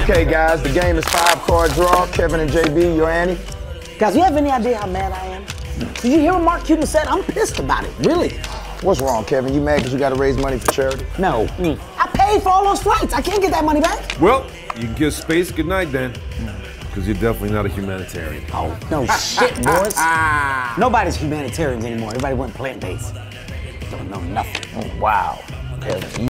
Okay, guys, the game is 5-card draw. Kevin and JB, your Annie. Guys, you have any idea how mad I am? Did you hear what Mark Cuban said? I'm pissed about it, really. What's wrong, Kevin? You mad because you got to raise money for charity? No. I paid for all those flights. I can't get that money back. Well, you can give space good night then. Because you're definitely not a humanitarian. Oh, no shit, boys. Nobody's humanitarians anymore. Everybody went plant-based. Don't know nothing. Oh, wow. Kevin.